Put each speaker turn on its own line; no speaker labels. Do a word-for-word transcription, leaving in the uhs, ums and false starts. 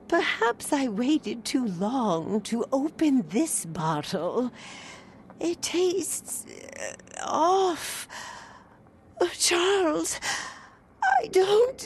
Perhaps I waited too long to open this bottle. It tastes uh, off. Oh, Charles, I don't... Uh, feel well. Oh, oh.